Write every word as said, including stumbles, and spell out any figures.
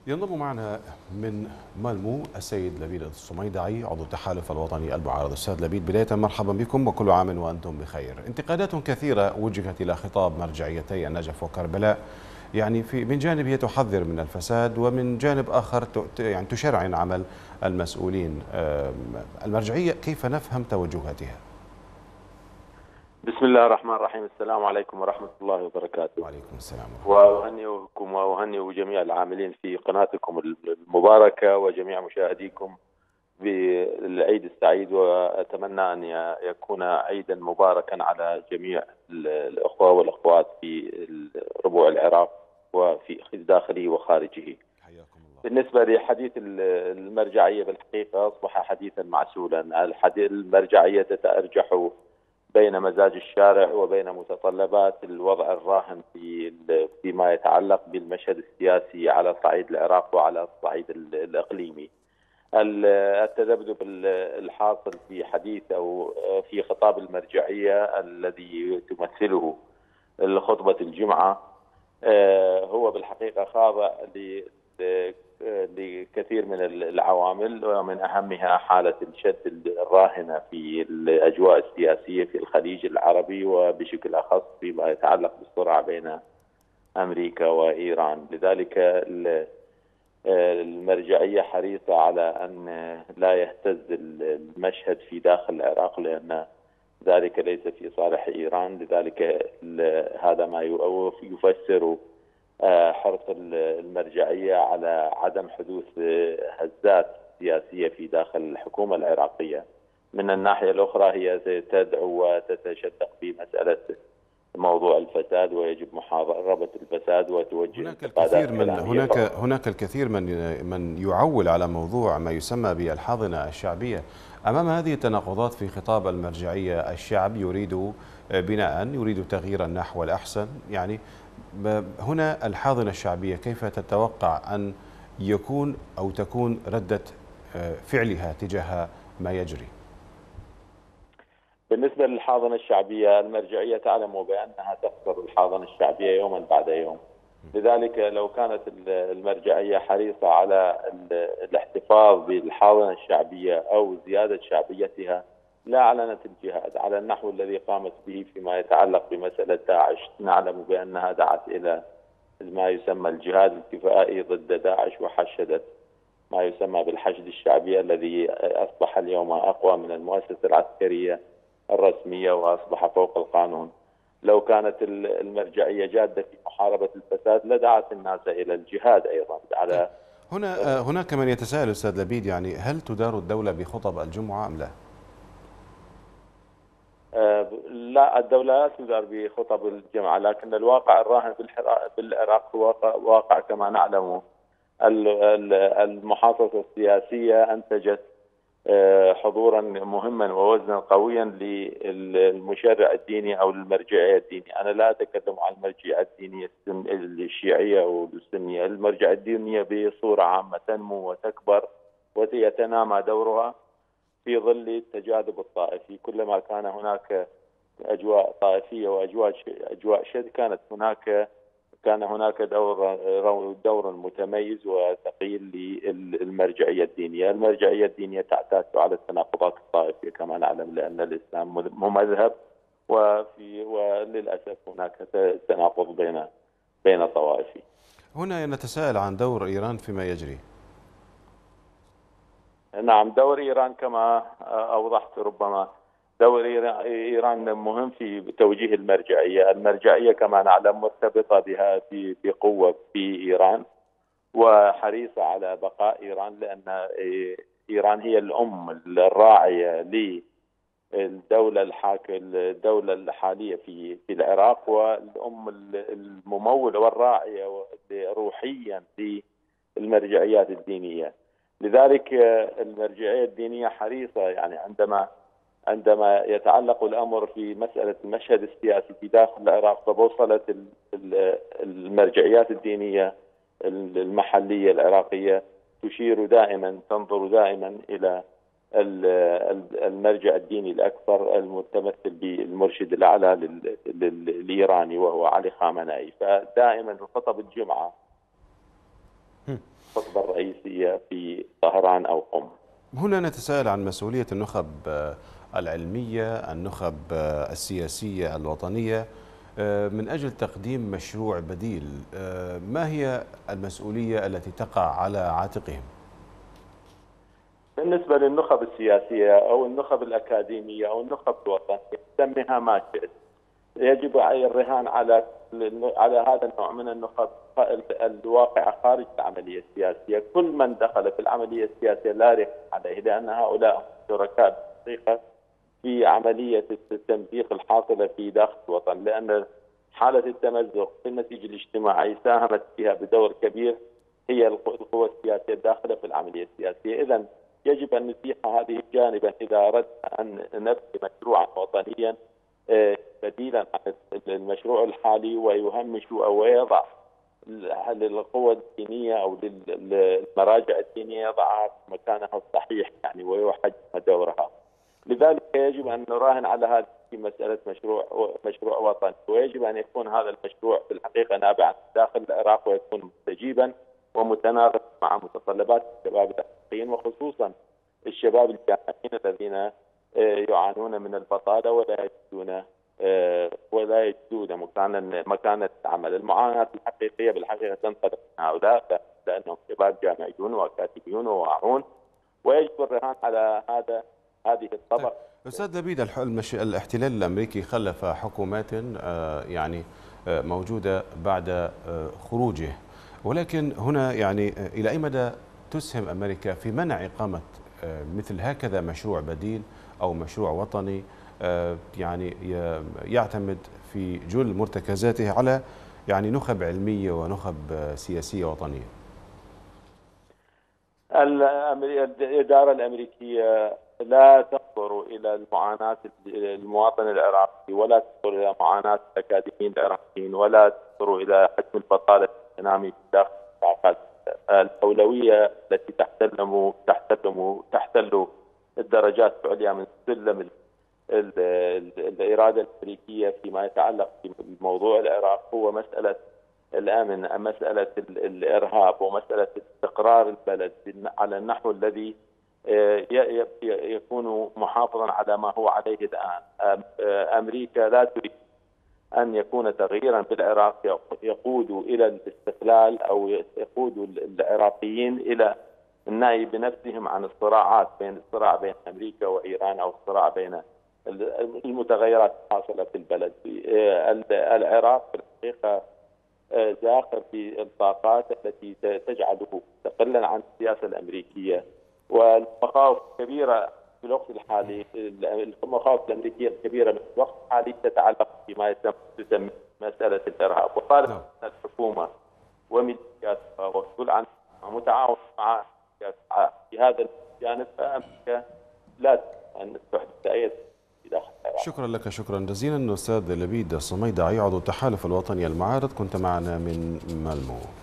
ينضم معنا من مالمو السيد لبيد الصميدعي عضو التحالف الوطني المعارض. أستاذ لبيد، بداية مرحبا بكم وكل عام وأنتم بخير. انتقادات كثيرة وجهت إلى خطاب مرجعيتي النجف وكربلاء، يعني في من جانب هي تحذر من الفساد ومن جانب آخر يعني تشرعن عمل المسؤولين. المرجعية كيف نفهم توجهاتها؟ بسم الله الرحمن الرحيم. السلام عليكم ورحمة الله وبركاته. وعليكم السلام ورحمة الله. وأهنئكم وأهنئ جميع العاملين في قناتكم المباركة وجميع مشاهديكم بالعيد السعيد، وأتمنى أن يكون عيدا مباركا على جميع الأخوة والأخوات في ربوع العراق وفي داخله وخارجه. حياكم الله. بالنسبة لحديث المرجعية، بالحقيقة أصبح حديثا معسولا. المرجعية تتأرجح بين مزاج الشارع وبين متطلبات الوضع الراهن في فيما يتعلق بالمشهد السياسي على صعيد العراق وعلى الصعيد الإقليمي. التذبذب الحاصل في حديث أو في خطاب المرجعية الذي تمثله خطبة الجمعة هو بالحقيقة خاضع لكثير من العوامل، ومن أهمها حالة الشد الراهنة في الأجواء السياسية في الخليج العربي، وبشكل أخص فيما يتعلق بالصراع بين أمريكا وإيران. لذلك المرجعية حريصة على أن لا يهتز المشهد في داخل العراق، لأن ذلك ليس في صالح إيران. لذلك هذا ما يفسر حرص المرجعية على عدم حدوث هزات سياسية في داخل الحكومة العراقية. من الناحية الأخرى هي تدعو وتتشدق في مسألة موضوع الفساد، ويجب محاربة الفساد وتوجه هناك الكثير من هناك فقط. هناك الكثير من من يعول على موضوع ما يسمى بالحاضنة الشعبية. أمام هذه التناقضات في خطاب المرجعية، الشعب يريد بناء يريد تغييرا نحو الأحسن، يعني هنا الحاضنة الشعبية كيف تتوقع أن يكون أو تكون ردة فعلها تجاه ما يجري؟ بالنسبة للحاضنة الشعبية، المرجعية تعلم بأنها تخسر الحاضنة الشعبية يوما بعد يوم. لذلك لو كانت المرجعية حريصة على الاحتفاظ بالحاضنة الشعبية أو زيادة شعبيتها لا أعلنت الجهاد على النحو الذي قامت به فيما يتعلق بمسألة داعش. نعلم بأنها دعت إلى ما يسمى الجهاد الكفائي ضد داعش، وحشدت ما يسمى بالحشد الشعبي الذي أصبح اليوم أقوى من المؤسسة العسكرية الرسمية وأصبح فوق القانون. لو كانت المرجعية جادة في محاربة الفساد لدعت الناس إلى الجهاد أيضا. على هنا هناك من يتساءل أستاذ لبيد، يعني هل تدار الدولة بخطب الجمعة أم لا؟ لا، الدولة لا تدار بخطب الجمعة، لكن الواقع الراهن بالعراق هو واقع كما نعلم. المحاصصة السياسية أنتجت حضورا مهما ووزنا قويا للمشرع الديني أو المرجعية الدينية. أنا لا أتكلم عن المرجعية الدينية الشيعية أو السنية. المرجعية الدينية بصورة عامة تنمو وتكبر ويتنامى دورها في ظل التجاذب الطائفي. كلما كان هناك أجواء طائفية وأجواء أجواء شد كانت هناك كان هناك دور دور متميز وثقيل للمرجعية الدينية. المرجعية الدينية تعتاد على التناقضات الطائفية كما نعلم، لأن الإسلام مذهب، وفي وللأسف هناك تناقض بين بين طوائف. هنا نتساءل عن دور إيران فيما يجري. نعم، دور إيران كما أوضحت، ربما دور إيران مهم في توجيه المرجعية. المرجعية كما نعلم مرتبطة بها بقوة في إيران، وحريصة على بقاء إيران، لأن إيران هي الأم الراعية للدولة الحاكمة الدولة الحالية في في العراق، والأم الممولة والراعية روحيا للمرجعيات الدينية. لذلك المرجعية الدينية حريصة، يعني عندما عندما يتعلق الأمر في مسألة المشهد السياسي في داخل العراق، فبوصلت المرجعيات الدينية المحلية العراقية تشير دائما تنظر دائما إلى المرجع الديني الأكبر المتمثل بالمرشد الأعلى الإيراني وهو علي خامنئي. فدائما في خطب الجمعة الخطبة الرئيسية في طهران أو قم. هنا نتساءل عن مسؤولية النخب العلمية، النخب السياسية الوطنية من أجل تقديم مشروع بديل. ما هي المسؤولية التي تقع على عاتقهم؟ بالنسبة للنخب السياسية أو النخب الأكاديمية أو النخب الوطنية، سميها ما شئت، يجب الرهان على على هذا النوع من النخب الواقعة خارج العملية السياسية. كل من دخل في العملية السياسية لا رهان عليه، لأن هؤلاء شركاء بالحقيقة في عملية التمزيق الحاصلة في داخل الوطن، لأن حالة التمزق في النسيج الاجتماعي ساهمت فيها بدور كبير هي القوى السياسية الداخلة في العملية السياسية. إذن يجب أن نتيح هذه الجانبا إذا أردنا أن نبني مشروعا وطنيا بديلا عن المشروع الحالي، ويهمش أو يضع للقوى الدينية أو للمراجع الدينية يضعها في مكانها الصحيح يعني ويحجم دورها. لذلك يجب أن نراهن على هذه مسألة مشروع مشروع وطني، ويجب أن يكون هذا المشروع في الحقيقة نابعا داخل العراق ويكون مستجيبا ومتناغم مع متطلبات الشباب العراقيين، وخصوصا الشباب الجامعيين الذين يعانون من البطالة ولا يجدون ولا يجدون مكانا مكان العمل. المعاناة الحقيقية بالحقيقة تنطلق من هؤلاء لأنهم شباب جامعيون وأكاديميون وواعون، ويجب الرهان على هذا هذه الطبقة. أستاذ لبيد، الاحتلال الأمريكي خلف حكومات يعني موجودة بعد خروجه، ولكن هنا يعني إلى أي مدى تسهم أمريكا في منع إقامة مثل هكذا مشروع بديل أو مشروع وطني يعني يعتمد في جل مرتكزاته على يعني نخب علمية ونخب سياسية وطنية؟ الإدارة الأمريكية لا تنظر إلى المعاناة المواطن العراقي، ولا تنظر إلى معاناة الأكاديميين العراقيين، ولا تنظر إلى حجم البطالة التنامي في داخل العراق. الأولوية التي تحتلم تحتلم تحتل الدرجات العليا من سلم الإرادة الأمريكية فيما يتعلق بموضوع العراق هو مسألة الأمن، مسألة الإرهاب، ومسألة استقرار البلد على النحو الذي يكون محافظا على ما هو عليه الآن. أمريكا لا تريد أن يكون تغييرا بالعراق يقود إلى الاستقلال أو يقود العراقيين إلى النهي بنفسهم عن الصراعات، بين الصراع بين أمريكا وإيران أو الصراع بين المتغيرات الحاصلة في البلد. العراق في الحقيقة داخل في الطاقات التي تجعله مستقلا عن السياسة الأمريكية، والمخاوف الكبيرة في الوقت الحالي المخاوف الأمريكية الكبيرة في الوقت الحالي تتعلق بما تسمى مسألة الإرهاب. وطالب الحكومة وميليشياتها وكل عن متعاون مع في هذا الجانب، فأمريكا لا أن تحدث أي شكرا لك، شكرا جزيلا أستاذ لبيد الصميدعي عضو التحالف الوطني المعارض، كنت معنا من مالمو.